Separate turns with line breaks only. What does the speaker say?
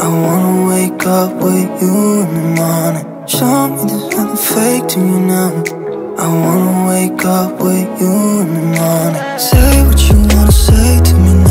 wanna wake up with you in the morning. Show me there's nothing fake to you now. I wanna wake up with you in the morning. Say what you wanna say to me now.